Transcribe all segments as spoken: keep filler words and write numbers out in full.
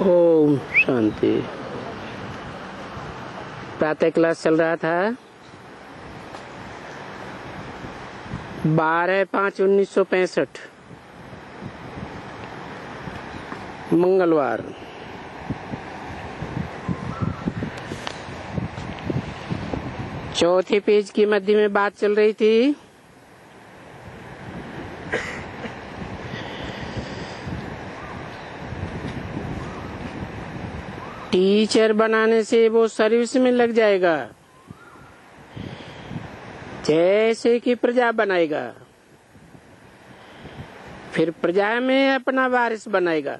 ओम शांति। प्रातः क्लास चल रहा था बारह पाँच उन्नीस सौ पैंसठ मंगलवार। चौथे पेज की मध्य में बात चल रही थी टीचर बनाने से वो सर्विस में लग जाएगा, जैसे कि प्रजा बनाएगा, फिर प्रजा में अपना वारिस बनाएगा।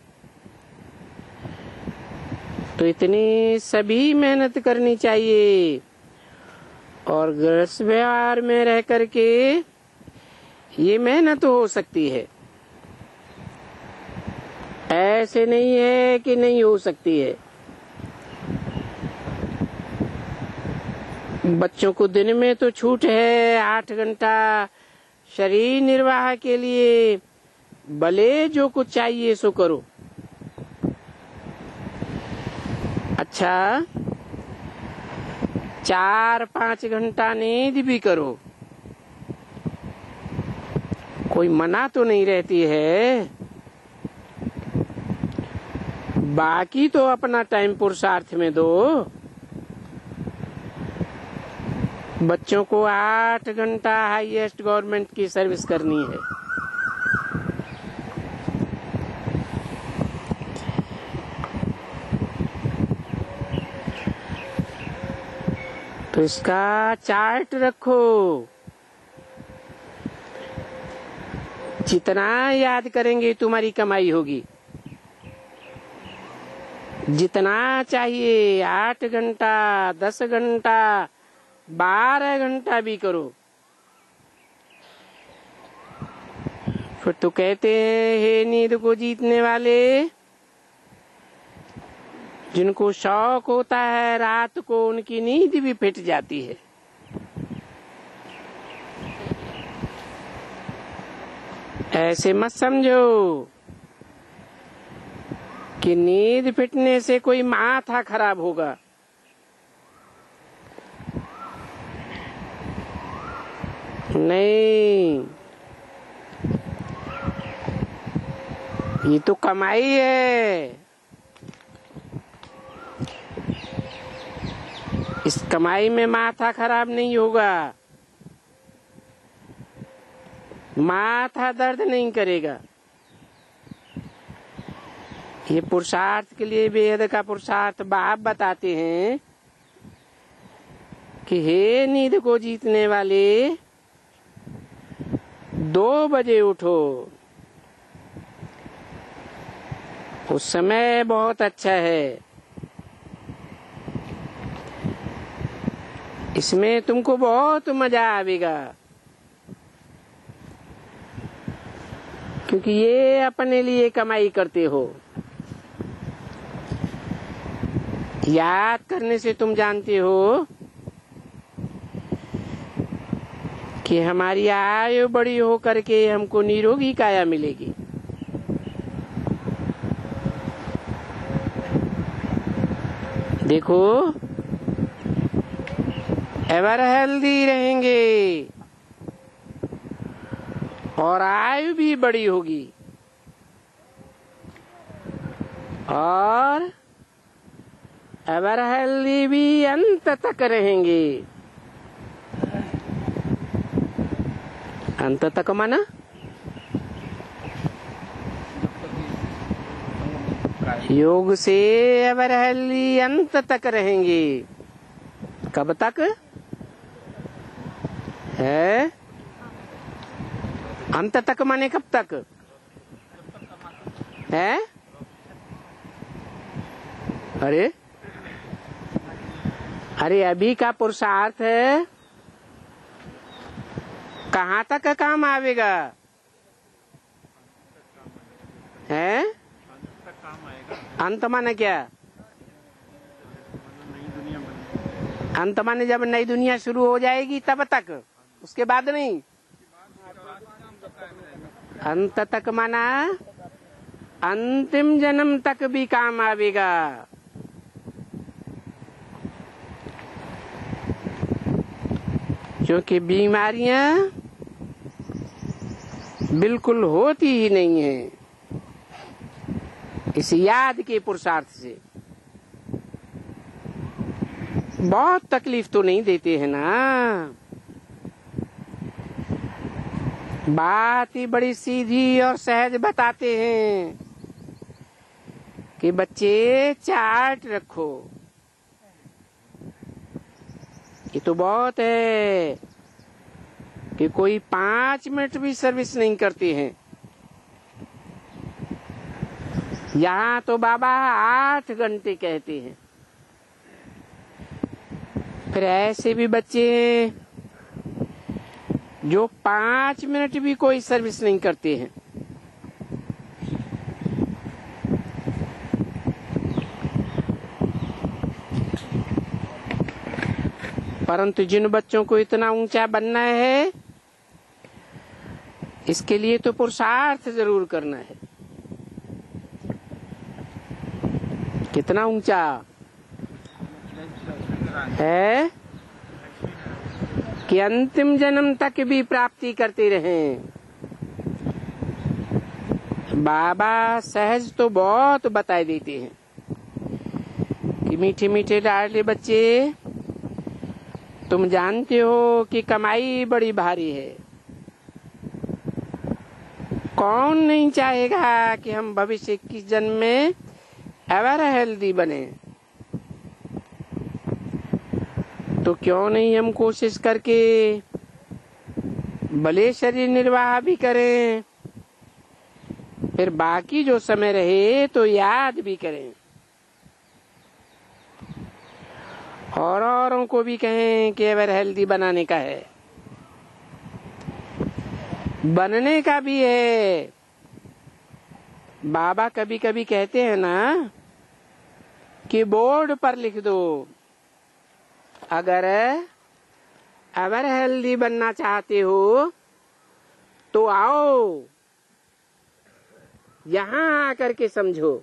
तो इतनी सभी मेहनत करनी चाहिए और गृहस्थ व्यवहार में रह करके ये मेहनत हो सकती है। ऐसे नहीं है कि नहीं हो सकती है। बच्चों को दिन में तो छूट है आठ घंटा शरीर निर्वाह के लिए, भले जो कुछ चाहिए सो करो। अच्छा, चार पाँच घंटा नींद भी करो, कोई मना तो नहीं रहती है। बाकी तो अपना टाइम पुरुषार्थ में दो। बच्चों को आठ घंटा हाईएस्ट गवर्नमेंट की सर्विस करनी है। तो इसका चार्ट रखो। जितना याद करेंगे तुम्हारी कमाई होगी। जितना चाहिए, आठ घंटा दस घंटा बारह घंटा भी करो। फिर तो कहते हैं हे नींद को जीतने वाले, जिनको शौक होता है रात को उनकी नींद भी फिट जाती है। ऐसे मत समझो कि नींद फिटने से कोई माथा खराब होगा। नहीं, ये तो कमाई है। इस कमाई में माथा खराब नहीं होगा, माथा दर्द नहीं करेगा। ये पुरुषार्थ के लिए वेद का पुरुषार्थ बाप बताते हैं कि हे नींद को जीतने वाले, दो बजे उठो। उस समय बहुत अच्छा है। इसमें तुमको बहुत मजा आवेगा, क्योंकि ये अपने लिए कमाई करते हो। याद करने से तुम जानते हो कि हमारी आयु बड़ी हो करके हमको निरोगी काया मिलेगी। देखो, एवर हेल्दी रहेंगे और आयु भी बड़ी होगी और एवर हेल्दी भी अंत तक रहेंगे। अंत तक माना योग से एवर हेल्दी अंत तक रहेंगे। कब तक है? अंत तक माने कब तक है? अरे अरे अभी का पुरुषार्थ है, कहाँ तक काम आवेगा? है अंत माने क्या? अंत माने जब नई दुनिया शुरू हो जाएगी तब तक, उसके बाद नहीं। अंत तक माना अंतिम जन्म तक भी काम आवेगा। क्योंकि बीमारियां बिल्कुल होती ही नहीं है इस याद के पुरुषार्थ से। बहुत तकलीफ तो नहीं देते हैं ना। बात ही बड़ी सीधी और सहज बताते हैं कि बच्चे चार्ट रखो। ये तो बहुत है कि कोई पांच मिनट भी सर्विस नहीं करते हैं। यहाँ तो बाबा आठ घंटे कहते हैं। फिर ऐसे भी बच्चे हैं जो पांच मिनट भी कोई सर्विस नहीं करते हैं। परंतु जिन बच्चों को इतना ऊंचा बनना है, इसके लिए तो पुरुषार्थ जरूर करना है। कितना ऊंचा है कि अंतिम जन्म तक भी प्राप्ति करते रहें। बाबा सहज तो बहुत बताए देते हैं कि मीठे मीठे लाडले बच्चे, तुम जानते हो कि कमाई बड़ी भारी है। कौन नहीं चाहेगा कि हम भविष्य की जन्म में एवर हेल्दी बने। तो क्यों नहीं हम कोशिश करके भले शरीर निर्वाह भी करें, फिर बाकी जो समय रहे तो याद भी करें और औरों को भी कहें कि एवर हेल्दी बनाने का है, बनने का भी है। बाबा कभी कभी कहते हैं ना कि बोर्ड पर लिख दो, अगर एवर हेल्दी बनना चाहते हो तो आओ यहाँ आकर के समझो।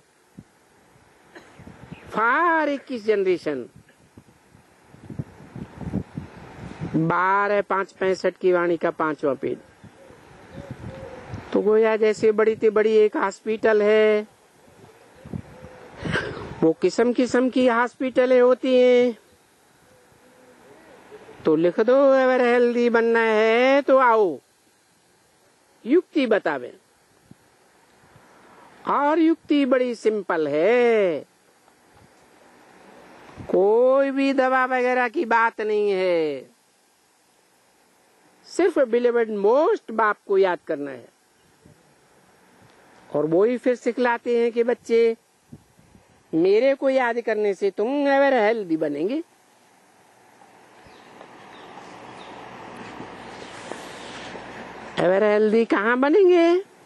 फार इक्कीस जनरेशन बारह पांच पैंसठ की वाणी का पांचवा पेज। तो गोया जैसे बड़ी से बड़ी एक हॉस्पिटल है, वो किस्म किस्म की हॉस्पिटलें होती हैं। तो लिख दो एवर हेल्दी बनना है तो आओ, युक्ति बतावे। और युक्ति बड़ी सिंपल है, कोई भी दवा वगैरह की बात नहीं है। सिर्फ बिलीवेड मोस्ट बाप को याद करना है। और वो ही फिर सिखलाते हैं कि बच्चे, मेरे को याद करने से तुम एवर हेल्दी बनेंगे। एवर हेल्दी कहाँ बनेंगे?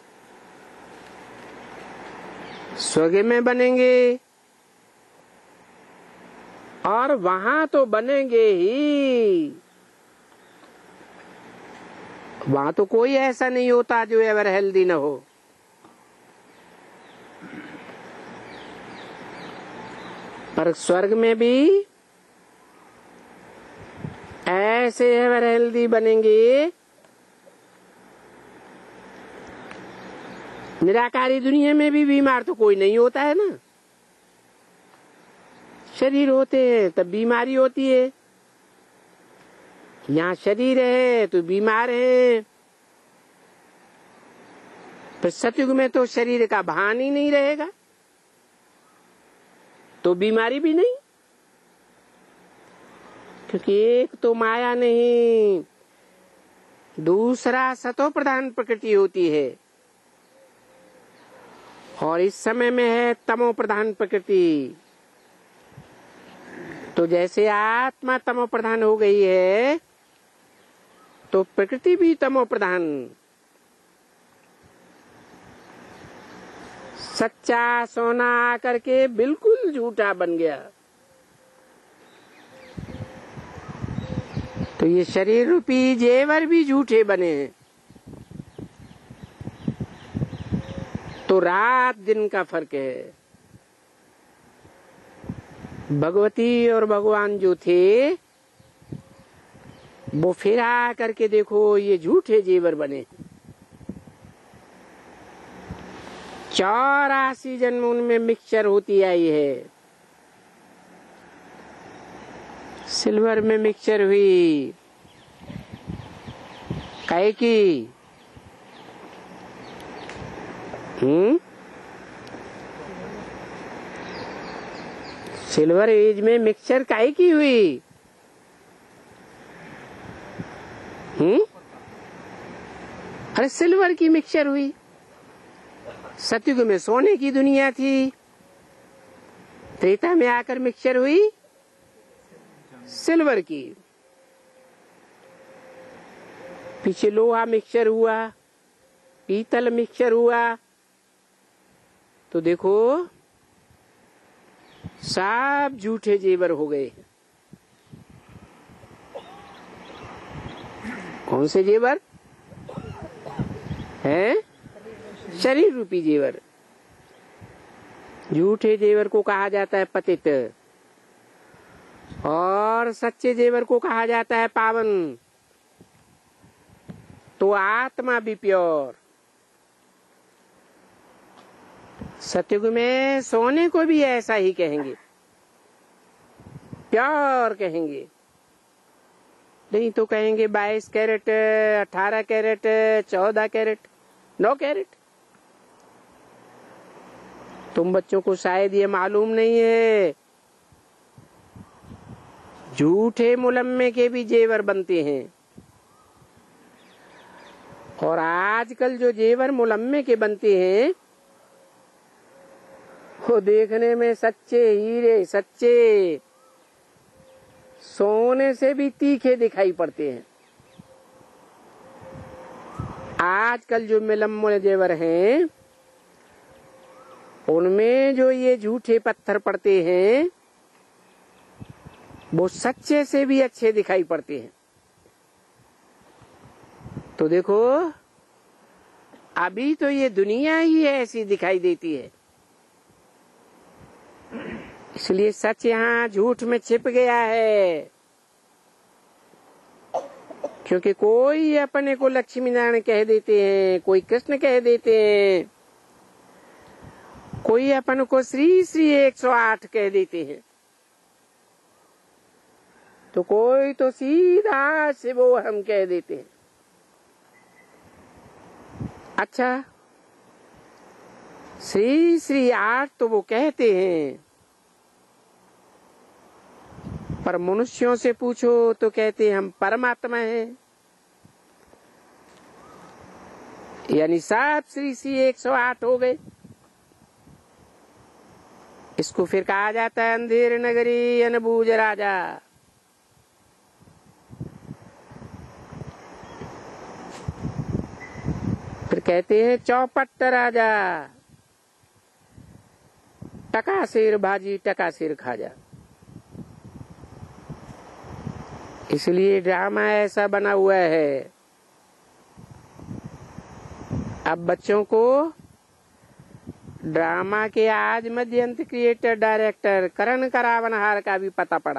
स्वर्ग में बनेंगे। और वहां तो बनेंगे ही। वहां तो कोई ऐसा नहीं होता जो एवर हेल्दी न हो। पर स्वर्ग में भी ऐसे एवर हेल्दी बनेंगे। निराकारी दुनिया में भी बीमार तो कोई नहीं होता है ना। शरीर होते हैं तब बीमारी होती है। यहाँ शरीर है तो बीमार है। पर सतयुग में तो शरीर का भान ही नहीं रहेगा, तो बीमारी भी नहीं। क्योंकि एक तो माया नहीं, दूसरा सतो प्रधान प्रकृति होती है। और इस समय में है तमो प्रधान प्रकृति। तो जैसे आत्मा तमो प्रधान हो गई है, तो प्रकृति भी तमो प्रधान। सच्चा सोना आकर के बिल्कुल झूठा बन गया। तो ये शरीर रूपी जेवर भी झूठे बने हैं। तो तो रात दिन का फर्क है। भगवती और भगवान जो थे वो फिर आ करके देखो ये झूठे जेवर बने। चौरासी जन्म उनमें मिक्सचर होती आई है। सिल्वर में मिक्सचर हुई काहे की? हम्म सिल्वर एज में मिक्सचर काहे की हुई? हम्म अरे सिल्वर की मिक्सचर हुई। सतयुग में सोने की दुनिया थी, त्रेता में आकर मिक्सचर हुई सिल्वर की। पीछे लोहा मिक्सचर हुआ, पीतल मिक्सचर हुआ, तो देखो सब झूठे जेवर हो गए। कौन से जेवर हैं? शरीर रूपी जेवर। झूठे जेवर को कहा जाता है पतित और सच्चे जेवर को कहा जाता है पावन। तो आत्मा भी प्योर। सतयुग में सोने को भी ऐसा ही कहेंगे, प्योर कहेंगे। नहीं तो कहेंगे बाईस कैरेट, अठारह कैरेट, चौदह कैरेट, नौ कैरेट। तुम बच्चों को शायद ये मालूम नहीं है, झूठे मुलम्मे के भी जेवर बनते हैं। और आजकल जो जेवर मुलम्मे के बनते हैं वो देखने में सच्चे हीरे, सच्चे सोने से भी तीखे दिखाई पड़ते हैं। आजकल जो मुलम्मे जेवर हैं उनमें जो ये झूठे पत्थर पड़ते हैं वो सच्चे से भी अच्छे दिखाई पड़ते हैं। तो देखो अभी तो ये दुनिया ही ऐसी दिखाई देती है, इसलिए सच यहाँ झूठ में छिप गया है। क्योंकि कोई अपने को लक्ष्मी नारायण कह देते हैं, कोई कृष्ण कह देते हैं, कोई अपन को श्री श्री एक सौ आठ कह देते हैं, तो कोई तो सीधा से वो हम कह देते हैं। अच्छा, श्री श्री आठ तो वो कहते हैं, पर मनुष्यों से पूछो तो कहते हैं हम परमात्मा हैं। यानी सब श्री श्री एक सौ आठ हो गए। इसको फिर कहा जाता है अंधेर नगरी अनबूझ राजा। फिर कहते हैं चौपट राजा, टका सिर भाजी टका सिर खाजा। इसलिए ड्रामा ऐसा बना हुआ है। अब बच्चों को ड्रामा के आज मध्यंत क्रिएटर डायरेक्टर करण करावनहार का भी पता पड़ा।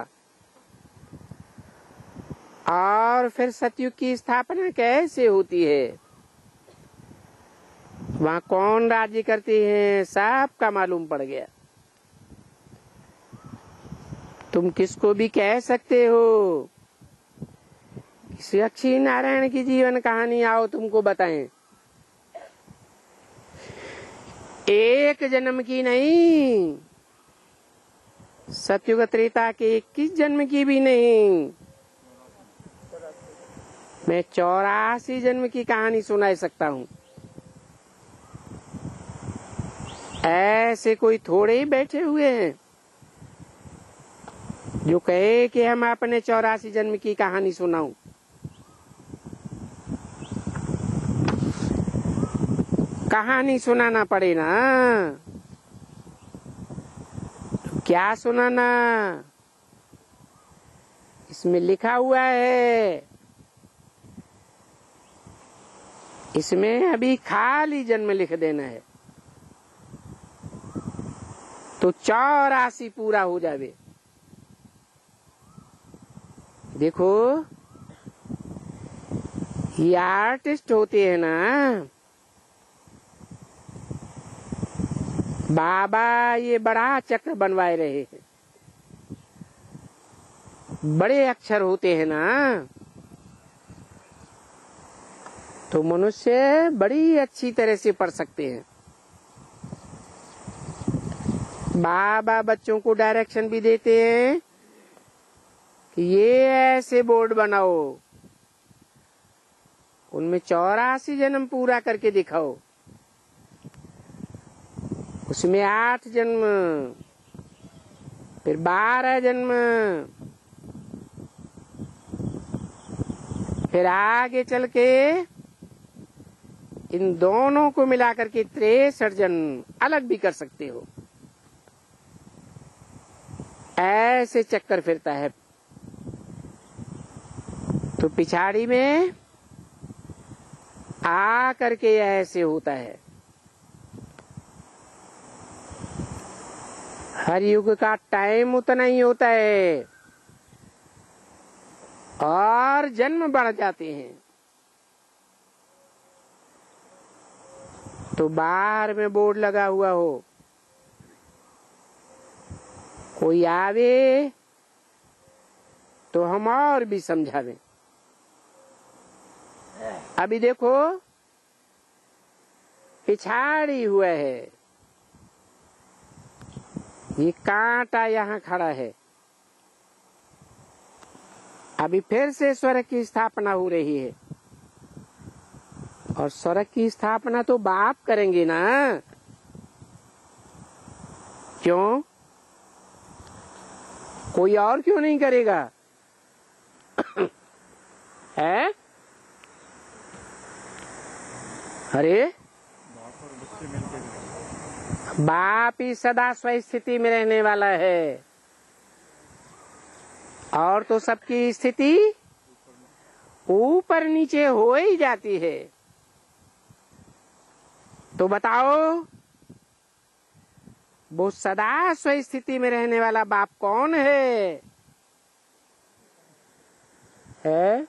और फिर सतयुग की स्थापना कैसे होती है, वहाँ कौन राज्य करते हैं, सब का मालूम पड़ गया। तुम किसको भी कह सकते हो लक्ष्मी नारायण की जीवन कहानी आओ तुमको बताएं। एक जन्म की नहीं, सतयुग त्रेता के इक्कीस जन्म की भी नहीं, मैं चौरासी जन्म की कहानी सुना सकता हूँ। ऐसे कोई थोड़े ही बैठे हुए हैं जो कहे कि हम अपने चौरासी जन्म की कहानी सुनाऊं। कहानी सुनाना पड़े ना, क्या सुनाना? इसमें लिखा हुआ है, इसमें अभी खाली जन्म लिख देना है। तो चौरासी पूरा हो जावे। देखो ये आर्टिस्ट होते हैं ना, बाबा ये बड़ा चक्र बनवाए रहे हैं, बड़े अक्षर होते हैं ना, तो मनुष्य बड़ी अच्छी तरह से पढ़ सकते हैं। बाबा बच्चों को डायरेक्शन भी देते हैं कि ये ऐसे बोर्ड बनाओ, उनमें चौरासी जन्म पूरा करके दिखाओ, उसमें आठ जन्म, फिर बारह जन्म, फिर आगे चल के इन दोनों को मिलाकर के तिरसठ जन्म अलग भी कर सकते हो। ऐसे चक्कर फिरता है। तो पिछाड़ी में आ करके ऐसे होता है। हर युग का टाइम उतना ही होता है और जन्म बढ़ जाते हैं। तो बाहर में बोर्ड लगा हुआ हो, कोई आवे तो हम और भी समझावे। अभी देखो पिछाड़ी हुआ है, ये कांटा यहाँ खड़ा है। अभी फिर से स्वर्ग की स्थापना हो रही है, और स्वर्ग की स्थापना तो बाप करेंगे ना। क्यों? कोई और क्यों नहीं करेगा? है? अरे बाप ही सदा स्वस्थिति में रहने वाला है, और तो सबकी स्थिति ऊपर नीचे हो ही जाती है। तो बताओ वो सदा स्वस्थिति में रहने वाला बाप कौन है? है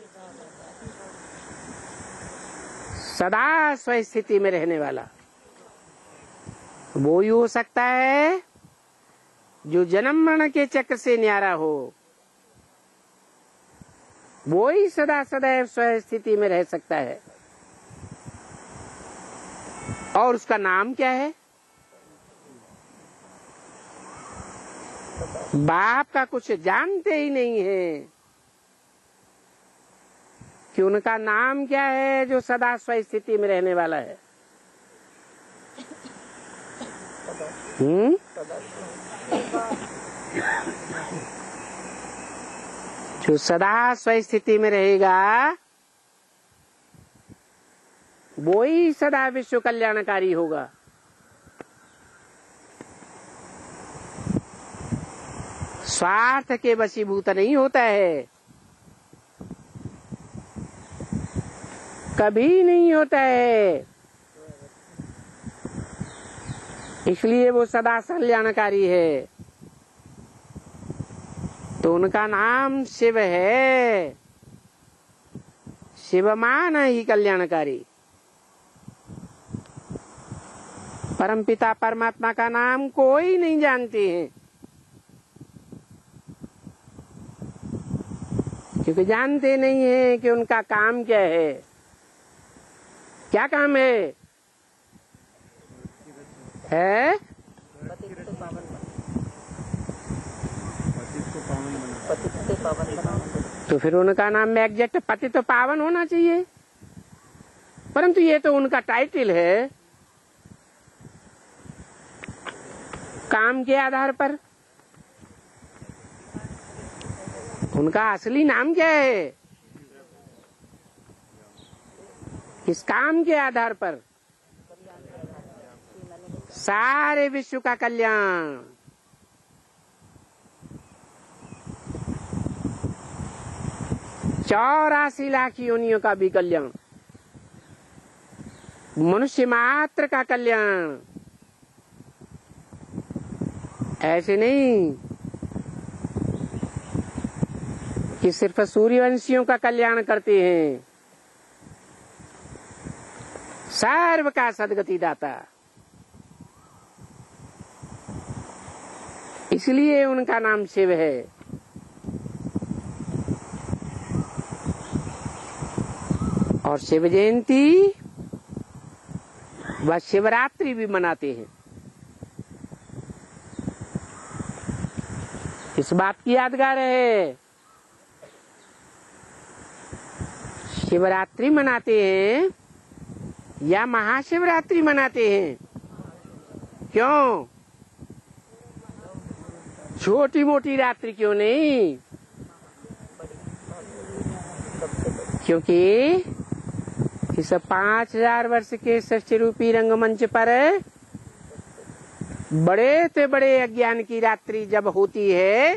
सदा स्वस्थिति में रहने वाला वो ही हो सकता है जो जन्म मरण के चक्र से न्यारा हो। वो ही सदा सदैव स्वस्थिति में रह सकता है। और उसका नाम क्या है? बाप का कुछ जानते ही नहीं है कि उनका नाम क्या है जो सदा स्वस्थिति में रहने वाला है। हम्म जो सदा स्वस्थिति में रहेगा वो ही सदा विश्व कल्याणकारी होगा। स्वार्थ के वशीभूत नहीं होता है, कभी नहीं होता है। इसलिए वो सदा कल्याणकारी है। तो उनका नाम शिव है। शिवमान ही कल्याणकारी। परमपिता परमात्मा का नाम कोई नहीं जानते हैं, क्योंकि जानते नहीं है कि उनका काम क्या है। क्या काम है? है तो फिर उनका नाम एग्जैक्ट पति तो पावन होना चाहिए, परंतु ये तो उनका टाइटल है काम के आधार पर। उनका असली नाम क्या है? इस काम के आधार पर सारे विश्व का कल्याण। चौरासी लाख योनियों का भी कल्याण, मनुष्य मात्र का कल्याण, ऐसे नहीं कि सिर्फ सूर्यवंशियों का कल्याण करते हैं। सर्व का सदगति दाता, इसलिए उनका नाम शिव है। और शिव जयंती व शिवरात्रि भी मनाते हैं। इस बात की यादगार है, शिवरात्रि मनाते हैं या महाशिवरात्रि मनाते हैं? क्यों? छोटी मोटी रात्रि क्यों नहीं? क्योंकि इस पांच हजार वर्ष के सृष्टि रूपी रंगमंच पर बड़े से बड़े अज्ञान की रात्रि जब होती है,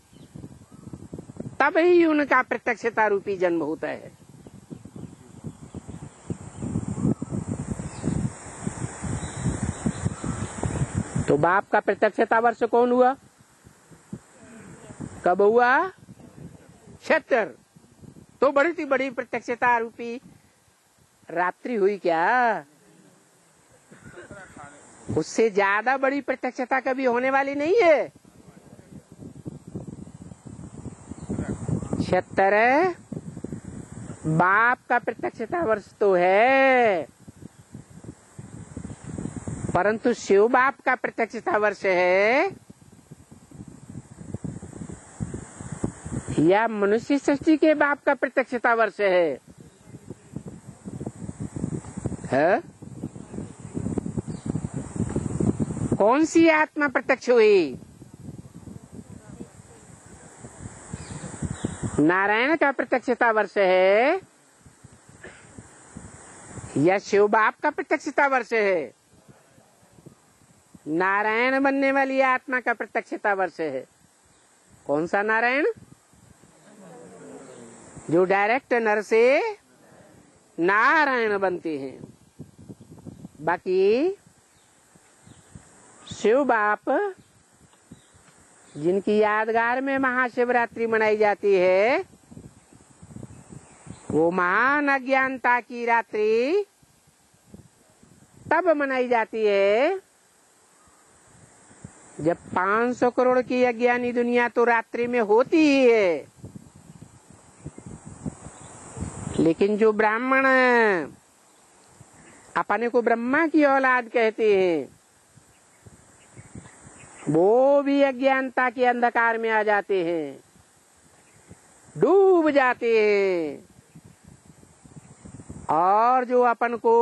तब ही उनका प्रत्यक्षता रूपी जन्म होता है। तो बाप का प्रत्यक्षता वर्ष कौन हुआ? कब हुआ? छहत्तर। तो बड़ी सी बड़ी प्रत्यक्षता रूपी रात्रि हुई क्या? उससे ज्यादा बड़ी प्रत्यक्षता कभी होने वाली नहीं है। छहत्तर बाप का प्रत्यक्षता वर्ष तो है, परंतु शिव बाप का प्रत्यक्षता वर्ष है या मनुष्य सृष्टि के बाप का प्रत्यक्षता वर्ष है? है? कौन सी आत्मा प्रत्यक्ष हुई? नारायण का प्रत्यक्षता वर्ष है या शिव बाप का प्रत्यक्षता वर्ष है? नारायण बनने वाली आत्मा का प्रत्यक्षता वर्ष है। कौन सा नारायण? जो डायरेक्ट नर से नारायण बनते हैं। बाकी शिव बाप जिनकी यादगार में महाशिवरात्रि मनाई जाती है, वो महान अज्ञानता की रात्रि तब मनाई जाती है जब पाँच सौ करोड़ की अज्ञानी दुनिया तो रात्रि में होती ही है, लेकिन जो ब्राह्मण अपने को ब्रह्मा की औलाद कहते हैं, वो भी अज्ञानता के अंधकार में आ जाते हैं, डूब जाते हैं। और जो अपन को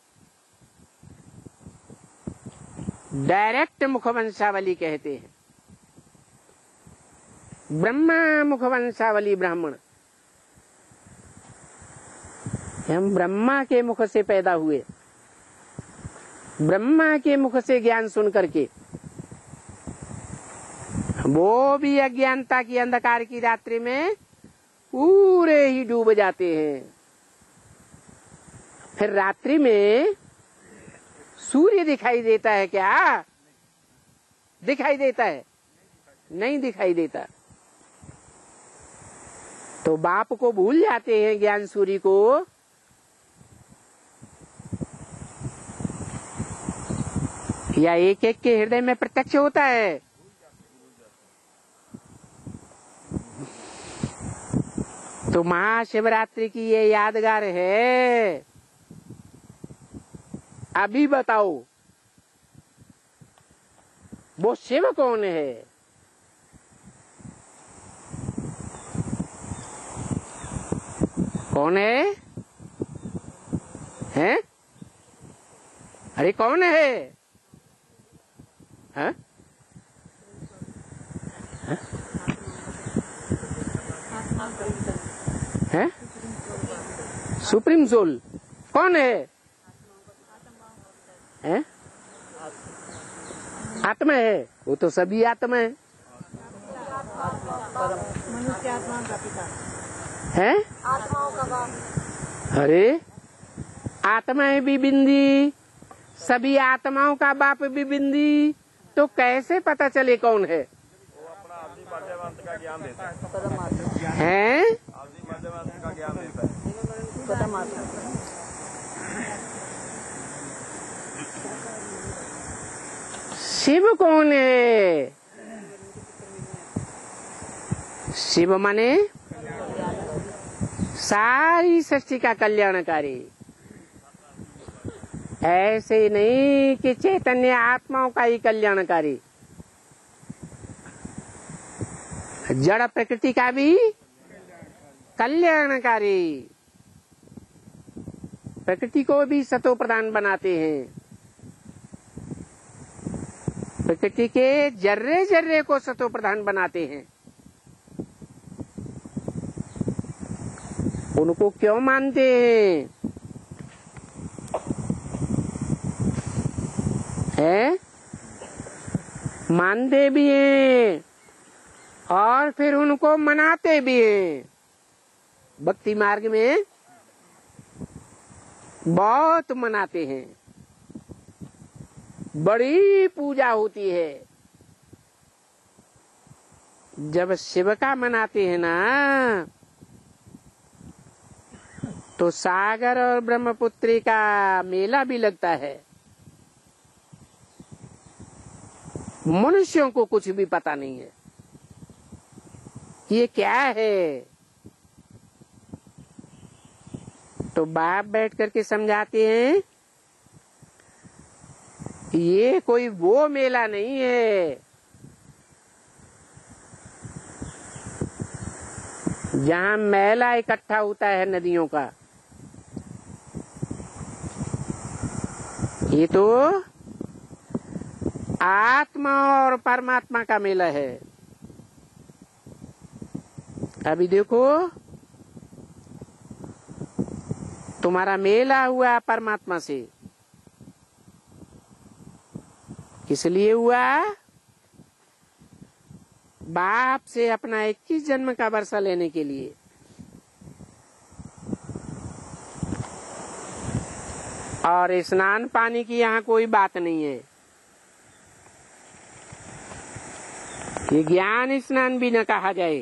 डायरेक्ट मुखवंशावली कहते हैं, ब्रह्मा मुखवंशावली ब्राह्मण, हम ब्रह्मा के मुख से पैदा हुए, ब्रह्मा के मुख से ज्ञान सुन करके वो भी अज्ञानता की अंधकार की रात्रि में पूरे ही डूब जाते हैं। फिर रात्रि में सूर्य दिखाई देता है क्या? दिखाई देता है? नहीं दिखाई देता। तो बाप को भूल जाते हैं ज्ञान सूर्य को, या एक एक के हृदय में प्रत्यक्ष होता है? तो महाशिवरात्रि की ये यादगार है। अभी बताओ वो शिव कौन है? कौन है? हैं? अरे कौन है? हैं? हैं? सुप्रीम सोल कौन है? हैं? आत्मा है, वो तो सभी आत्मा है। मनुष्य आत्माओं का पिता है, आत्माओं का बाप। अरे आत्माएं भी बिंदी, सभी आत्माओं का बाप भी बिंदी, तो कैसे पता चले कौन है? वो अपना आदि मध्यवंत का ज्ञान देता है। परमात्मा हैं? आदि मध्यवंत का ज्ञान देता है। परमात्मा शिव कौन है? शिव माने सारी सृष्टि का कल्याणकारी। ऐसे नहीं कि चैतन्य आत्माओं का ही कल्याणकारी, जड़ प्रकृति का भी कल्याणकारी। प्रकृति को भी सतो प्रधान बनाते हैं, प्रकृति के जर्रे जर्रे को सतो प्रधान बनाते हैं। उनको क्यों मानते हैं? है? मानते भी हैं और फिर उनको मनाते भी हैं। भक्ति मार्ग में बहुत मनाते हैं, बड़ी पूजा होती है। जब शिव का मनाते हैं ना, तो सागर और ब्रह्मपुत्री का मेला भी लगता है। मनुष्यों को कुछ भी पता नहीं है ये क्या है। तो बाप बैठ करके समझाते हैं, ये कोई वो मेला नहीं है जहाँ मैला इकट्ठा होता है नदियों का। ये तो आत्मा और परमात्मा का मेला है। अभी देखो, तुम्हारा मेला हुआ परमात्मा से, किस लिए हुआ? बाप से अपना इक्कीस जन्म का वर्षा लेने के लिए। और स्नान पानी की यहाँ कोई बात नहीं है। ये ज्ञान स्नान भी न कहा जाए,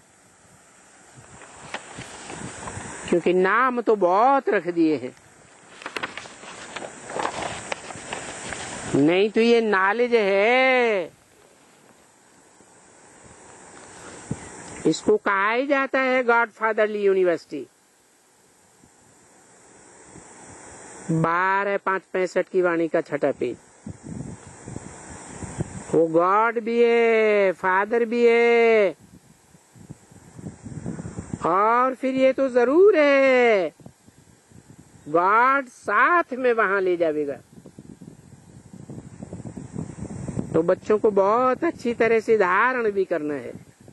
क्योंकि नाम तो बहुत रख दिए हैं। नहीं तो ये नॉलेज है, इसको कहा ही जाता है गॉड फादरली यूनिवर्सिटी। बारह पांच पैंसठ की वाणी का छठा पेज। वो गॉड भी है, फादर भी है, और फिर ये तो जरूर है गॉड साथ में वहां ले जाएगा। तो बच्चों को बहुत अच्छी तरह से धारण भी करना है,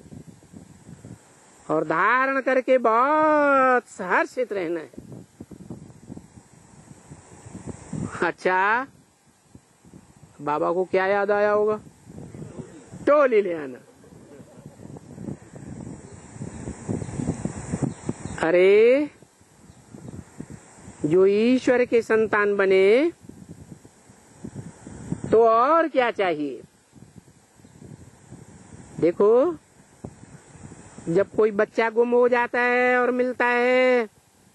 और धारण करके बहुत हर्षित रहना है। अच्छा, बाबा को क्या याद आया होगा? टोली ले आना। अरे, जो ईश्वर के संतान बने तो और क्या चाहिए? देखो, जब कोई बच्चा गुम हो जाता है और मिलता है,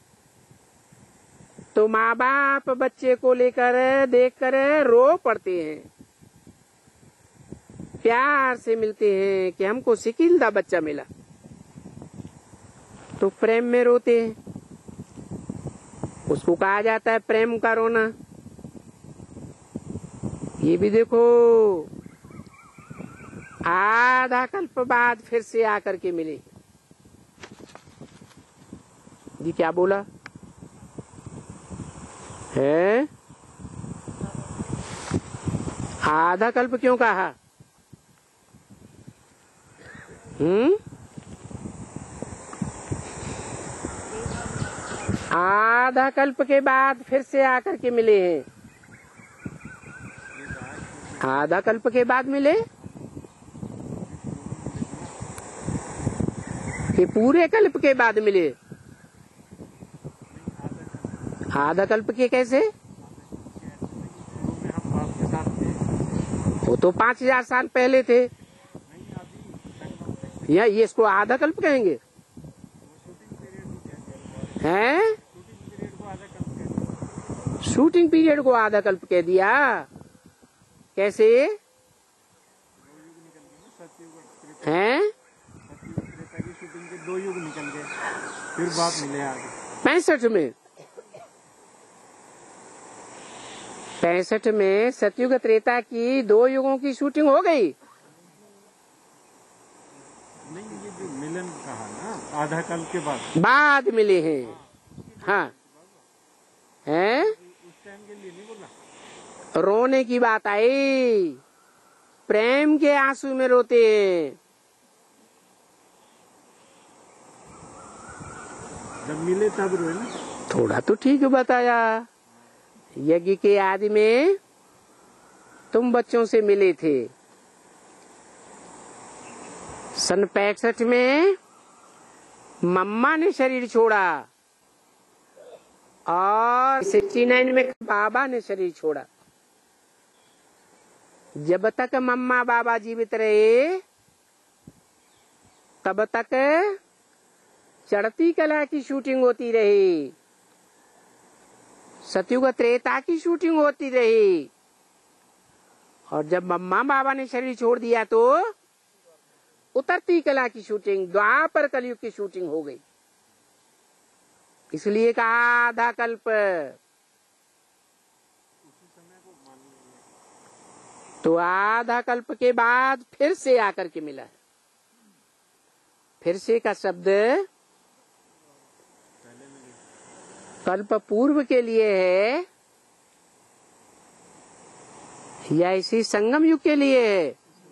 तो माँ बाप बच्चे को लेकर देखकर रो पड़ते हैं, प्यार से मिलते हैं कि हमको सिकिलदा बच्चा मिला, तो प्रेम में रोते हैं। उसको कहा जाता है प्रेम का रोना। ये भी देखो, आधा कल्प बाद फिर से आकर के मिले। जी क्या बोला है? आधा कल्प क्यों कहा? हम्म आधा कल्प के बाद फिर से आकर के मिले हैं। आधा कल्प के बाद मिले कि पूरे कल्प के बाद मिले? आधा कल्प के कैसे? वो तो पांच हजार साल पहले थे। या ये इसको आधा कल्प कहेंगे हैं? शूटिंग पीरियड को आधा कल्प कह दिया? कैसे हैं? शूटिंग के दो युग निकल गए, फिर बात मिले आगे पैंसठ में पैंसठ में सतयुग त्रेता की दो युगों की शूटिंग हो गई। नहीं, ये जो मिलन कहा ना आधा कल के बाद बाद मिले हैं। हाँ हैं? उस टाइम के लिए नहीं बोला। रोने की बात आई, प्रेम के आंसू में रोते हैं। जब मिले तब रोए ना। थोड़ा तो ठीक बताया। यज्ञ के आदि में तुम बच्चों से मिले थे। सन पैंसठ में मम्मा ने शरीर छोड़ा और सिक्सटी नाइन में बाबा ने शरीर छोड़ा। जब तक मम्मा बाबा जीवित रहे तब तक चढ़ती कला की शूटिंग होती रही, सतयुग त्रेता की शूटिंग होती रही। और जब मम्मा बाबा ने शरीर छोड़ दिया तो उतरती कला की शूटिंग, द्वापर कलयुग की शूटिंग हो गई। इसलिए कहा आधा कल्प। तो आधा कल्प के बाद फिर से आकर के मिला है। फिर से का शब्द कल्प पूर्व के लिए है या इसी संगम युग के लिए है?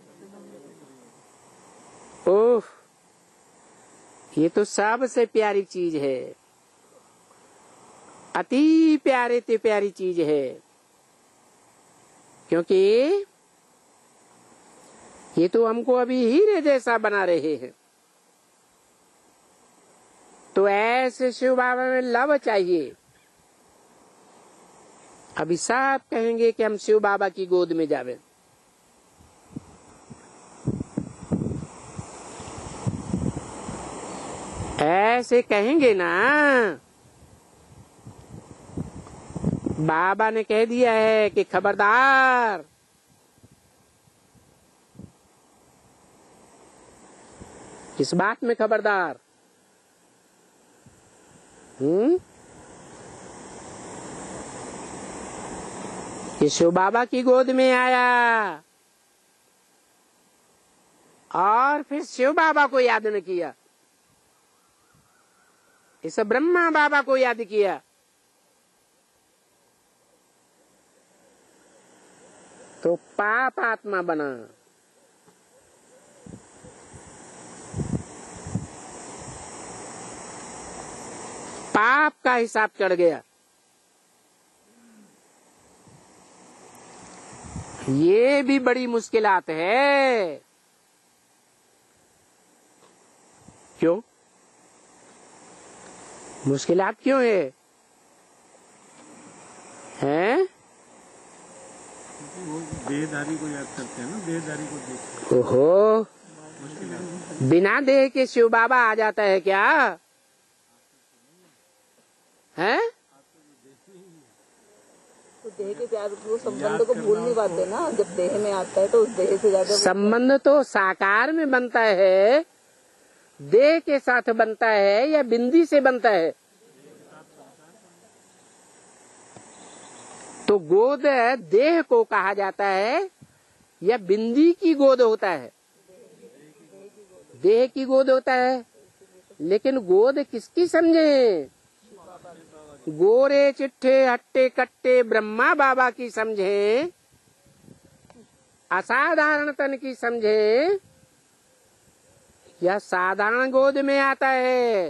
ओह, ये तो सबसे प्यारी चीज है, अति प्यारे ते प्यारी चीज है। क्योंकि ये तो हमको अभी हीरे जैसा बना रहे हैं। तो ऐसे शिव बाबा में लव चाहिए। अभी सब कहेंगे कि हम शिव बाबा की गोद में जावे। ऐसे कहेंगे ना, बाबा ने कह दिया है कि खबरदार, किस बात में खबरदार? हम्म कि शिव बाबा की गोद में आया और फिर शिव बाबा को याद न किया, इस ब्रह्मा बाबा को याद किया, तो पाप आत्मा बना। पाप का हिसाब चढ़ गया। ये भी बड़ी मुश्किलात है। क्यों मुश्किलात क्यों है? हैं? वो देहधारी को याद करते हैं ना, देहधारी को देखते ओहो, बिना देह के शिव बाबा आ जाता है क्या? हैं? तो देह के प्यार को संबंध को भूल नहीं पाते ना। जब देह में आता है तो उस देह से ज्यादा संबंध तो साकार में बनता है, देह के साथ बनता है या बिंदी से बनता है? तो गोद देह को कहा जाता है या बिंदी की गोद होता है? देह की गोद होता है। लेकिन गोद किसकी समझे? गोरे चिट्ठे हट्टे कट्टे ब्रह्मा बाबा की समझे, असाधारण तन की समझे, या साधारण गोद में आता है?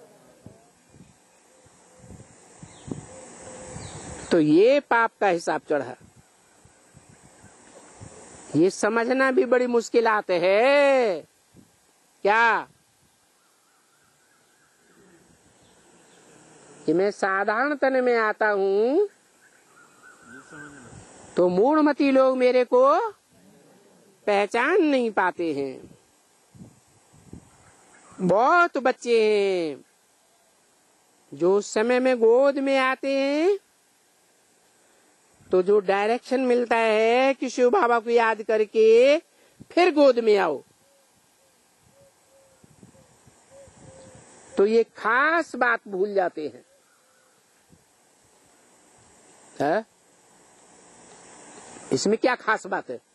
तो ये पाप का हिसाब चढ़ा। ये समझना भी बड़ी मुश्किलात है। क्या कि मैं साधारण तन में आता हूँ तो मूढ़मती लोग मेरे को पहचान नहीं पाते हैं। बहुत बच्चे हैं जो उस समय में गोद में आते हैं तो जो डायरेक्शन मिलता है कि शिव बाबा को याद करके फिर गोद में आओ, तो ये खास बात भूल जाते हैं। है? इसमें क्या खास बात है?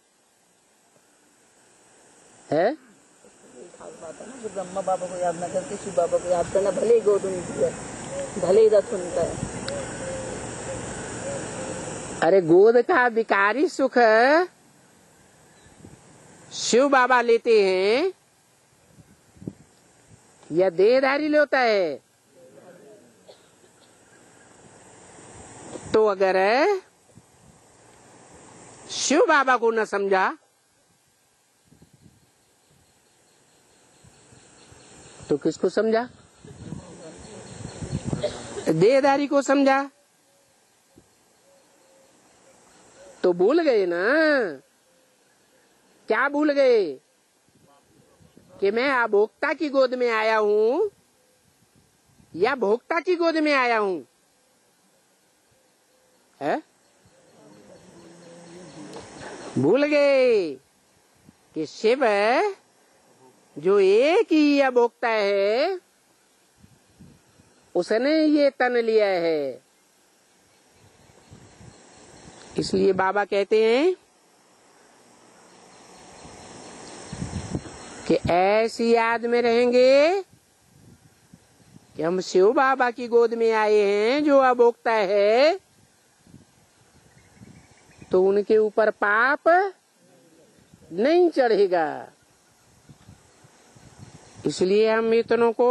है? खास बात है ना कि ब्रह्मा बाबा को याद न करके शिव बाबा को याद करना, भले ही गोद उनकी है, भले ही रथ उनका है। अरे गोद का विकारी सुख शिव बाबा लेते हैं या देहधारी लेता है? तो अगर शिव बाबा को न समझा तो किसको समझा? देहधारी को समझा तो भूल गए ना। क्या भूल गए? कि मैं अभोक्ता की गोद में आया हूँ या भोक्ता की गोद में आया हूँ? है? भूल गए कि शिव जो एक ही अभोक्ता है उसने ये तन लिया है। इसलिए बाबा कहते हैं कि ऐसी याद में रहेंगे कि हम शिव बाबा की गोद में आए हैं जो अभोक्ता है, तो उनके ऊपर पाप नहीं चढ़ेगा। इसलिए हम इतनों को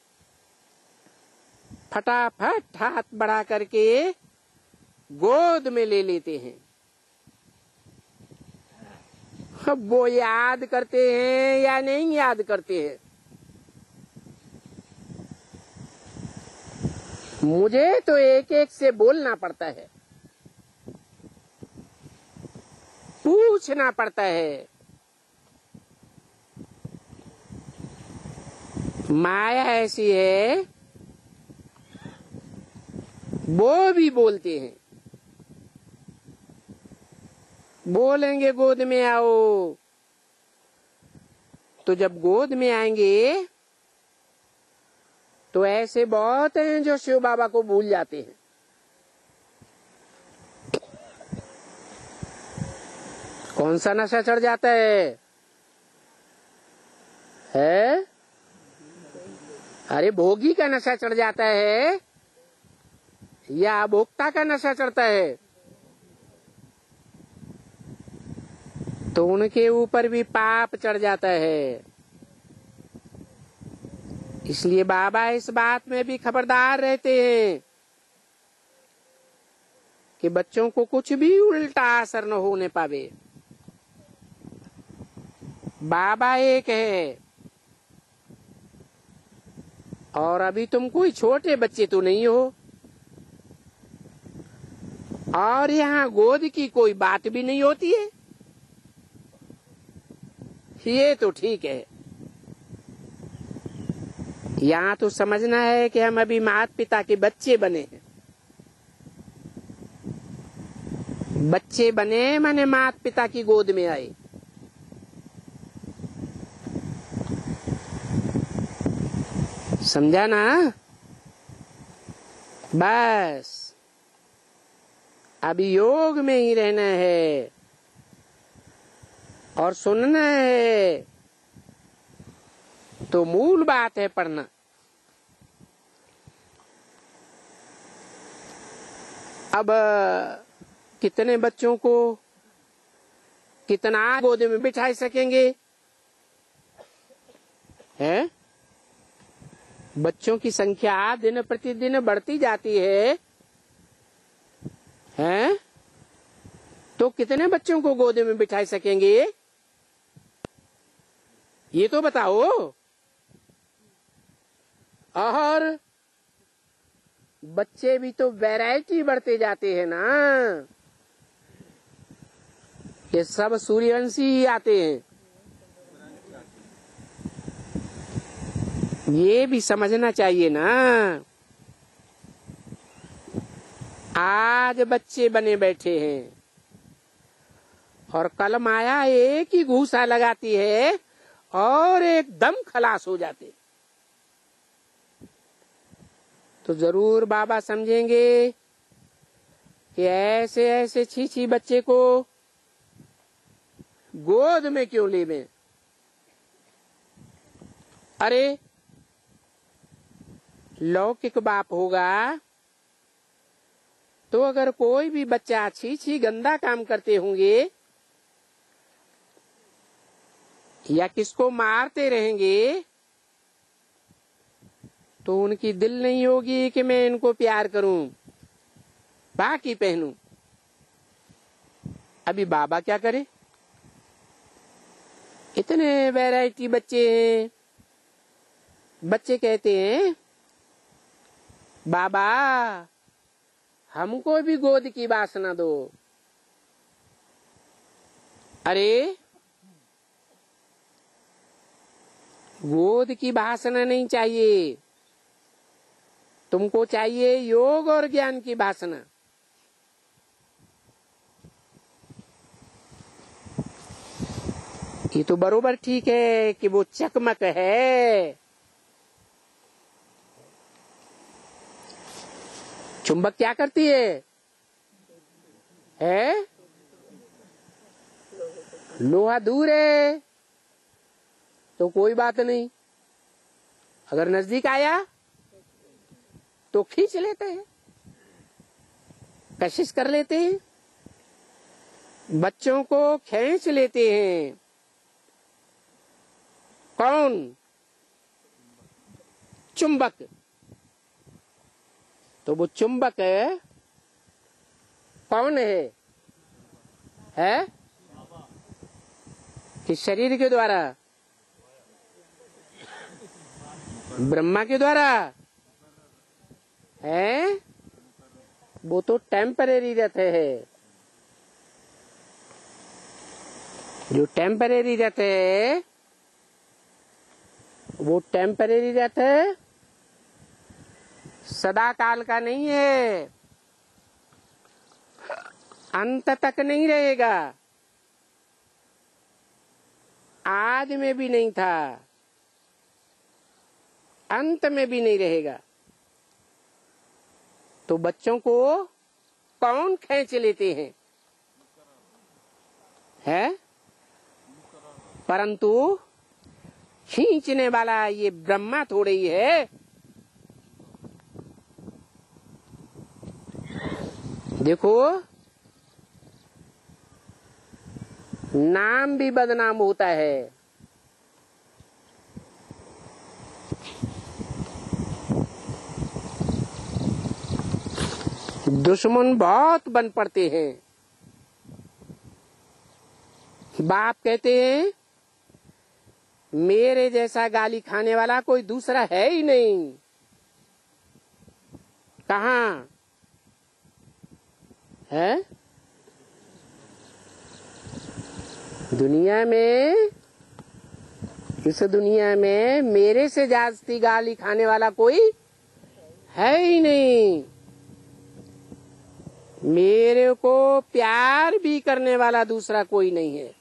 फटाफट हाथ बढ़ा करके गोद में ले लेते हैं। वो याद करते हैं या नहीं याद करते हैं? मुझे तो एक एक से बोलना पड़ता है, पूछना पड़ता है। माया ऐसी है, वो भी बोलते हैं, बोलेंगे गोद में आओ, तो जब गोद में आएंगे तो ऐसे बहुत हैं जो शिव बाबा को भूल जाते हैं। कौन सा नशा चढ़ जाता है? है? अरे भोगी का नशा चढ़ जाता है या भोक्ता का नशा चढ़ता है? तो उनके ऊपर भी पाप चढ़ जाता है। इसलिए बाबा इस बात में भी खबरदार रहते हैं कि बच्चों को कुछ भी उल्टा असर न होने पावे। बाबा एक है और अभी तुम कोई छोटे बच्चे तो नहीं हो, और यहाँ गोद की कोई बात भी नहीं होती है। ये तो ठीक है। यहाँ तो समझना है कि हम अभी माता पिता के बच्चे बने हैं। बच्चे बने माने माता पिता की गोद में आए। समझा ना? बस अभी योग में ही रहना है और सुनना है। तो मूल बात है पढ़ना। अब कितने बच्चों को कितना गोद में बिठा सकेंगे? हैं? बच्चों की संख्या दिन प्रतिदिन बढ़ती जाती है, हैं? तो कितने बच्चों को गोद में बिठा सकेंगे? ये तो बताओ। और बच्चे भी तो वैरायटी बढ़ते जाते हैं ना। ये सब सूर्यवंशी ही आते हैं। ये भी समझना चाहिए ना। आज बच्चे बने बैठे हैं और कल माया एक ही घूसा लगाती है और एकदम खलास हो जाते। तो जरूर बाबा समझेंगे कि ऐसे ऐसे छी छी बच्चे को गोद में क्यों लेवें। अरे लौकिक बाप होगा तो अगर कोई भी बच्चा छी छी गंदा काम करते होंगे या किसको मारते रहेंगे तो उनकी दिल नहीं होगी कि मैं इनको प्यार करूं, बाकी पहनूं। अभी बाबा क्या करे? इतने वैरायटी बच्चे हैं। बच्चे कहते हैं बाबा हमको भी गोद की वासना दो। अरे गोद की वासना नहीं चाहिए, तुमको चाहिए योग और ज्ञान की वासना। ये तो बरोबर ठीक है कि वो चकमक है। चुंबक क्या करती है? है लोहा दूर है तो कोई बात नहीं, अगर नजदीक आया तो खींच लेते हैं, कशिश कर लेते हैं, बच्चों को खींच लेते हैं। कौन? चुंबक। तो वो चुंबक है कौन है? है कि शरीर के द्वारा, ब्रह्मा के द्वारा है? वो तो टेम्परेरी रथ है। जो टेम्परेरी रथ है वो टेम्परेरी रथ है, सदा काल का नहीं है, अंत तक नहीं रहेगा। आज में भी नहीं था, अंत में भी नहीं रहेगा। तो बच्चों को कौन खींच लेते हैं? है परंतु खींचने वाला ये ब्रह्मा थोड़े ही है। देखो नाम भी बदनाम होता है। दुश्मन बहुत बन पड़ते हैं। बाप कहते हैं मेरे जैसा गाली खाने वाला कोई दूसरा है ही नहीं। कहाँ है? दुनिया में, इस दुनिया में मेरे से जास्ती गाली खाने वाला कोई है ही नहीं। मेरे को प्यार भी करने वाला दूसरा कोई नहीं है।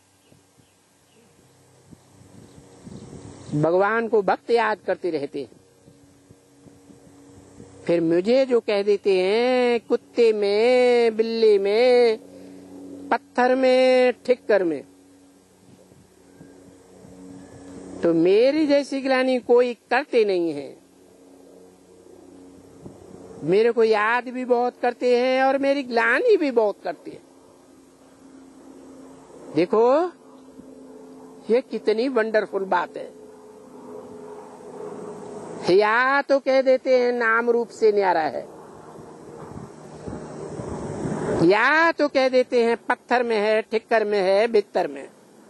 भगवान को भक्त याद करते रहते हैं, फिर मुझे जो कह देते हैं कुत्ते में, बिल्ली में, पत्थर में, ठिक्कर में, तो मेरी जैसी ग्लानि कोई करते नहीं है। मेरे को याद भी बहुत करते हैं और मेरी ग्लानि भी बहुत करते हैं। देखो ये कितनी वंडरफुल बात है। या तो कह देते हैं नाम रूप से न्यारा है, या तो कह देते हैं पत्थर में है, ठिक्कर में है, बित्तर में।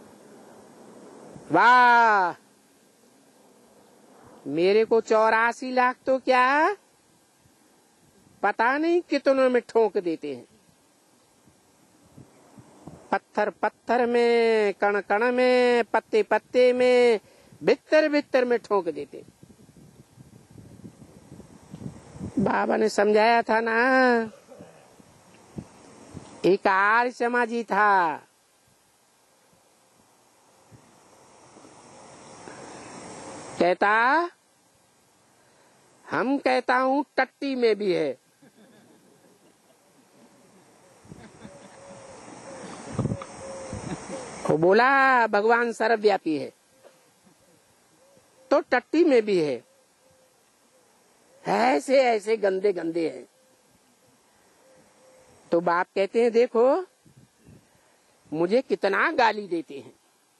वाह, मेरे को चौरासी लाख तो क्या पता नहीं कितनों में ठोक देते हैं। पत्थर पत्थर में, कण कण में, पत्ते पत्ते में, बित्तर बित्तर में ठोक देते। बाबा ने समझाया था ना, एक आर्य समाजी था, कहता हम कहता हूं टट्टी में भी है। वो बोला भगवान सर्वव्यापी है तो टट्टी में भी है। ऐसे ऐसे गंदे गंदे हैं। तो बाप कहते हैं देखो मुझे कितना गाली देते हैं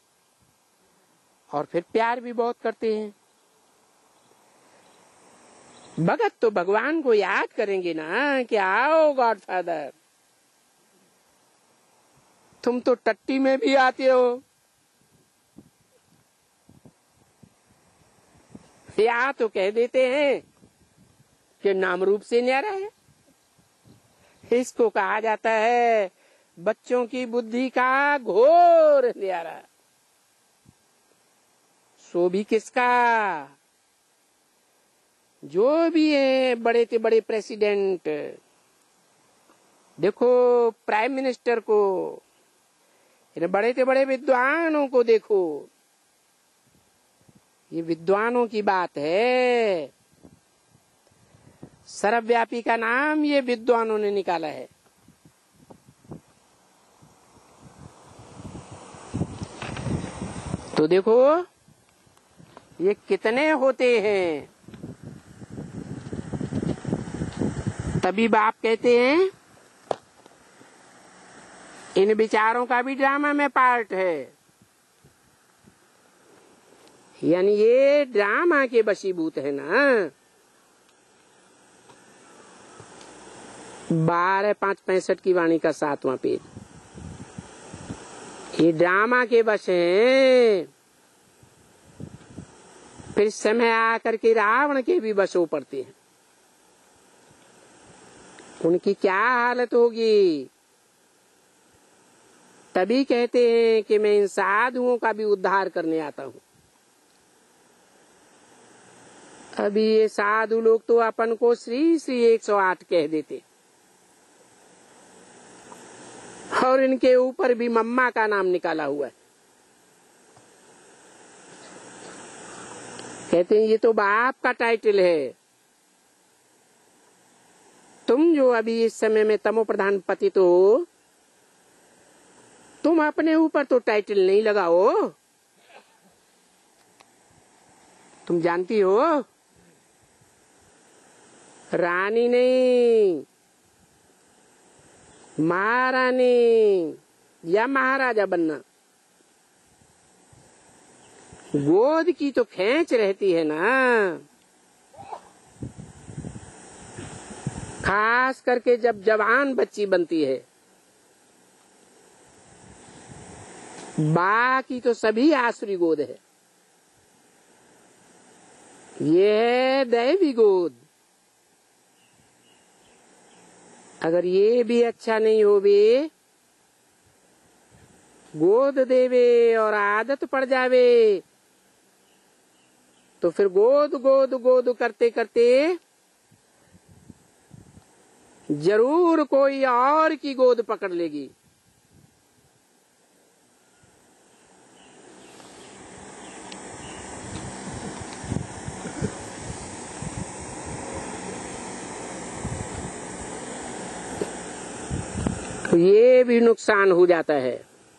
और फिर प्यार भी बहुत करते हैं। भगत तो भगवान को याद करेंगे ना कि आओ गॉड फादर, तुम तो टट्टी में भी आते हो, या तो कह देते हैं कि नाम रूप से न्यारा है। इसको कहा जाता है बच्चों की बुद्धि का घोर न्यारा। सो भी किसका, जो भी है बड़े से बड़े प्रेसिडेंट, देखो प्राइम मिनिस्टर को, इन बड़े से बड़े विद्वानों को देखो, ये विद्वानों की बात है। सर्वव्यापी का नाम ये विद्वानों ने निकाला है। तो देखो ये कितने होते हैं। तभी बाप कहते हैं इन विचारों का भी ड्रामा में पार्ट है। यानी ये ड्रामा के वशीभूत है ना। बारह पांच पैंसठ की वाणी का सातवां पेज, ये ड्रामा के वश हैं। फिर समय आकर के रावण के भी वश हो पड़ते हैं। उनकी क्या हालत होगी। तभी कहते हैं कि मैं इन साधुओं का भी उद्धार करने आता हूं। अभी ये साधु लोग तो अपन को श्री श्री एक सौ आठ कह देते और इनके ऊपर भी मम्मा का नाम निकाला हुआ है। कहते हैं ये तो बाप का टाइटल है। तुम जो अभी इस समय में तमो प्रधान पतित हो, तुम अपने ऊपर तो टाइटल नहीं लगाओ। तुम जानती हो रानी नहीं, महारानी या महाराजा बनना, गोद की तो खेच रहती है ना। खास करके जब जवान बच्ची बनती है। बाकी तो सभी आसुरी गोद है। ये है दैवी गोद। अगर ये भी अच्छा नहीं हो बे, गोद देवे और आदत पड़ जावे तो फिर गोद गोद गोद करते करते जरूर कोई और की गोद पकड़ लेगी। तो ये भी नुकसान हो जाता है।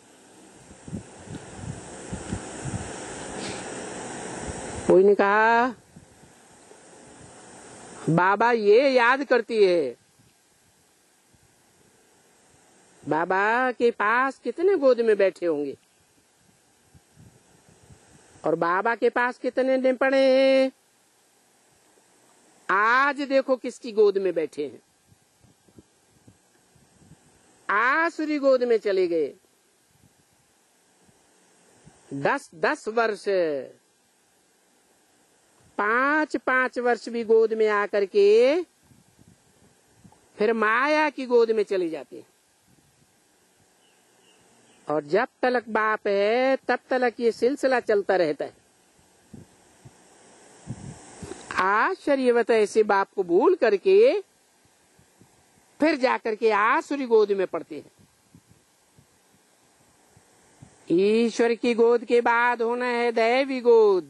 कोई ने कहा बाबा ये याद करती है, बाबा के पास कितने गोद में बैठे होंगे और बाबा के पास कितने निपड़े हैं। आज देखो किसकी गोद में बैठे हैं। आसुरी गोद में चले गए। दस दस वर्ष, पांच पांच वर्ष भी गोद में आकर के फिर माया की गोद में चली जाती है। और जब तलक बाप है तब तलक ये सिलसिला चलता रहता है। आश्चर्यवत ऐसे बाप को भूल करके फिर जाकर के आसुरी गोद में पड़ते हैं। ईश्वर की गोद के बाद होना है दैवी गोद।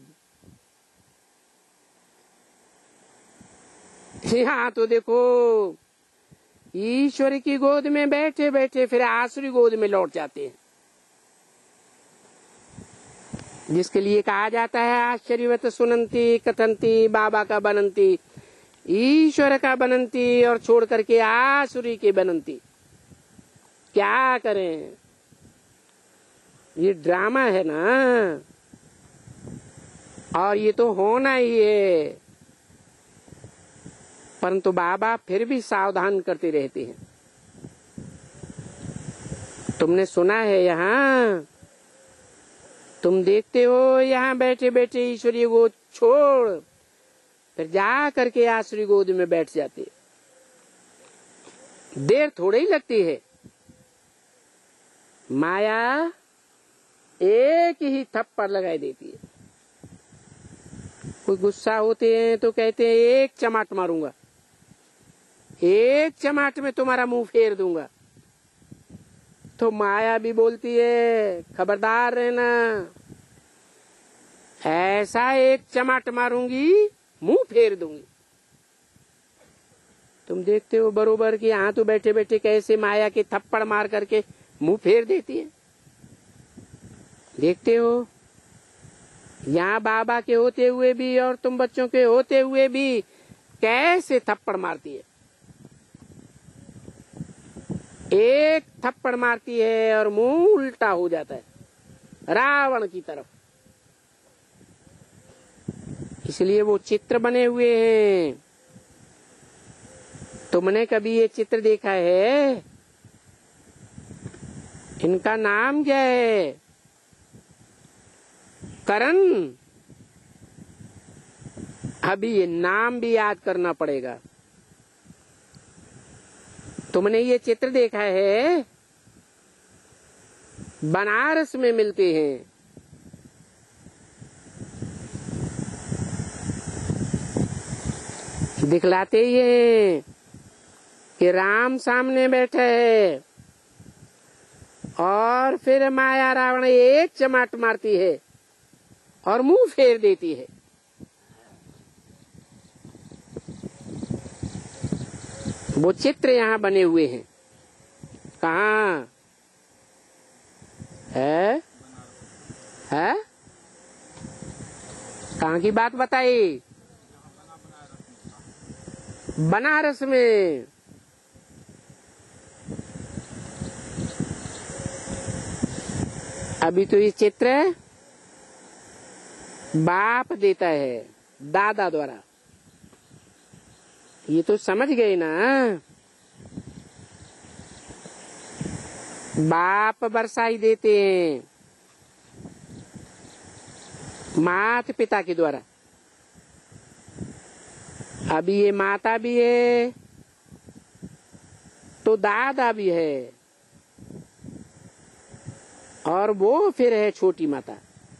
यहाँ तो देखो ईश्वर की गोद में बैठे बैठे फिर आसुरी गोद में लौट जाते हैं, जिसके लिए कहा जाता है आश्चर्यवत सुनंती कथंती बाबा का बनंती, ईश्वर का बनंती और छोड़ करके आसुरी के बनंती। क्या करें, ये ड्रामा है ना, और ये तो होना ही है। परंतु बाबा फिर भी सावधान करते रहते हैं। तुमने सुना है यहाँ, तुम देखते हो यहाँ बैठे बैठे ईश्वरीय गोद छोड़ फिर जा करके आसुरी गोद में बैठ जाते। देर थोड़ी ही लगती है। माया एक ही थप्पड़ लगाई देती है। कोई गुस्सा होते हैं तो कहते हैं एक चमाट मारूंगा, एक चमाट में तुम्हारा मुंह फेर दूंगा। तो माया भी बोलती है खबरदार रहना, ऐसा एक चमाट मारूंगी मुंह फेर दूंगी। तुम देखते हो बरोबर कि यहाँ तो बैठे बैठे कैसे माया के थप्पड़ मार करके मुंह फेर देती है। देखते हो यहाँ बाबा के होते हुए भी और तुम बच्चों के होते हुए भी कैसे थप्पड़ मारती है। एक थप्पड़ मारती है और मुंह उल्टा हो जाता है रावण की तरफ। इसलिए वो चित्र बने हुए हैं। तुमने कभी ये चित्र देखा है? इनका नाम क्या है? करण। अभी ये नाम भी याद करना पड़ेगा। तुमने ये चित्र देखा है? बनारस में मिलते हैं। दिखलाते ही हैं कि राम सामने बैठा है और फिर माया रावण एक चमाट मारती है और मुंह फेर देती है। वो चित्र यहाँ बने हुए हैं। कहाँ है? है? कहाँ की बात बताई? बनारस में। अभी तो ये चित्र बाप देता है दादा द्वारा। ये तो समझ गए ना, बाप बरसाई देते हैं माता पिता के द्वारा। अभी ये माता भी है तो दादा भी है और वो फिर है छोटी माता।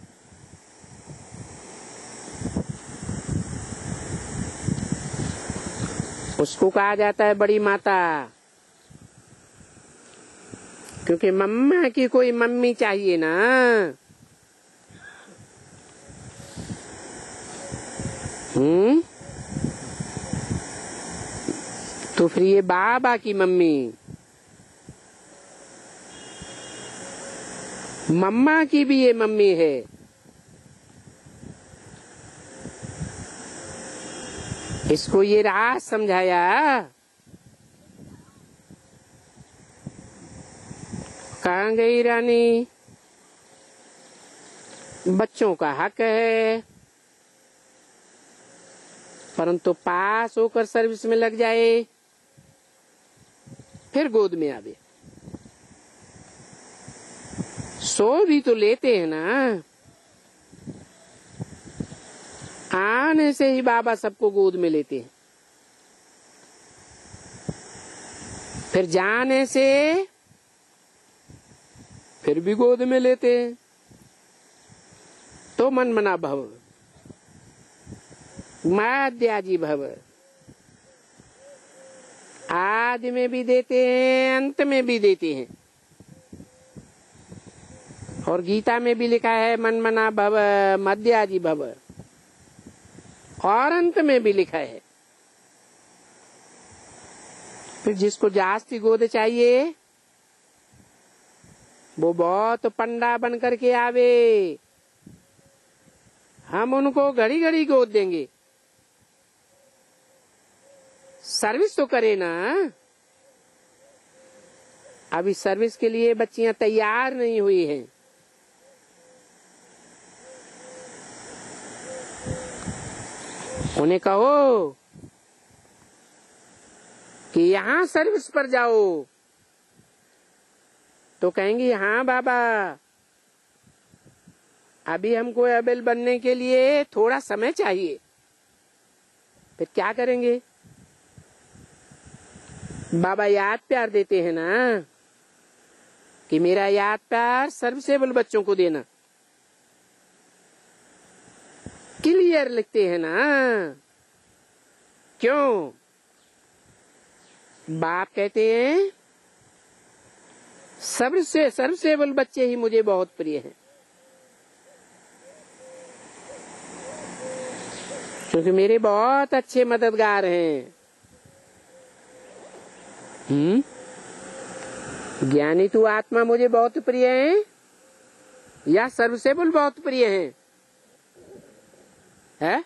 उसको कहा जाता है बड़ी माता, क्योंकि मम्मा की कोई मम्मी चाहिए ना। हम्म तो फिर ये बाबा की मम्मी, मम्मा की भी ये मम्मी है। इसको ये राज समझाया। कहाँ गई रानी? बच्चों का हक है, परंतु पास होकर सर्विस में लग जाए फिर गोद में आवे। सो भी तो लेते हैं ना। आने से ही बाबा सबको गोद में लेते हैं, फिर जाने से फिर भी गोद में लेते हैं। तो मन मना भव माद्याजी भव, आदि में भी देते हैं, अंत में भी देते हैं। और गीता में भी लिखा है मन मना भव मध्याजी भव, और अंत में भी लिखा है। फिर जिसको जास्ती गोद चाहिए वो बहुत पंडा बन करके आवे, हम उनको घड़ी घड़ी गोद देंगे। सर्विस तो करे ना। अभी सर्विस के लिए बच्चियां तैयार नहीं हुई हैं। उन्हें कहो कि यहाँ सर्विस पर जाओ, तो कहेंगी हाँ बाबा, अभी हमको एबल बनने के लिए थोड़ा समय चाहिए। फिर क्या करेंगे? बाबा याद प्यार देते हैं ना कि मेरा याद प्यार सर्विसेबल बच्चों को देना। क्लियर लिखते हैं ना। क्यों? बाप कहते हैं सबसे सर्विसेबल बच्चे ही मुझे बहुत प्रिय हैं, क्योंकि मेरे बहुत अच्छे मददगार हैं। हम्म ज्ञानी तू आत्मा मुझे बहुत प्रिय है या सर्विसेबल बहुत प्रिय है? है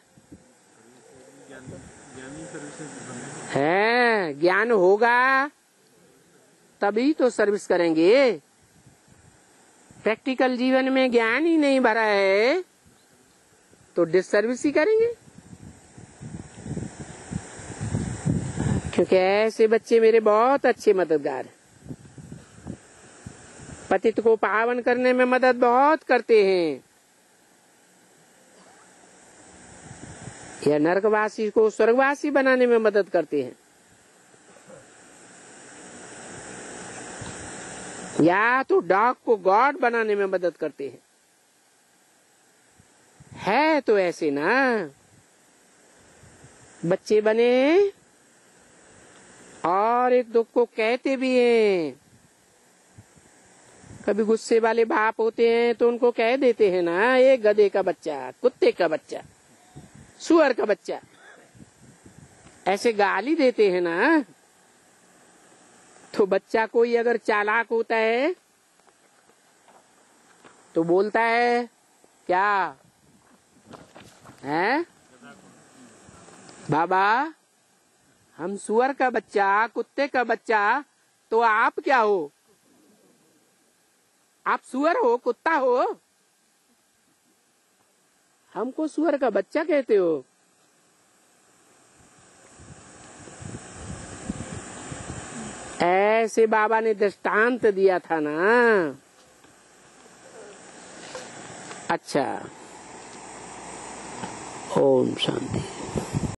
है ज्ञान होगा तभी तो सर्विस करेंगे। प्रैक्टिकल जीवन में ज्ञान ही नहीं भरा है तो डिसर्विस ही करेंगे। क्योंकि ऐसे बच्चे मेरे बहुत अच्छे मददगार हैं, पतित को पावन करने में मदद बहुत करते हैं, या नरकवासी को स्वर्गवासी बनाने में मदद करते हैं, या तो डॉग को गॉड बनाने में मदद करते हैं। है तो ऐसे ना बच्चे बने और एक दुख को कहते भी हैं। कभी गुस्से वाले बाप होते हैं तो उनको कह देते हैं ना, एक गधे का बच्चा, कुत्ते का बच्चा, सुअर का बच्चा, ऐसे गाली देते हैं ना। तो बच्चा कोई अगर चालाक होता है तो बोलता है क्या है? बाबा हम सुअर का बच्चा, कुत्ते का बच्चा, तो आप क्या हो? आप सुअर हो, कुत्ता हो? हमको सुअर का बच्चा कहते हो? ऐसे बाबा ने दृष्टांत दिया था ना। अच्छा, ओम शांति।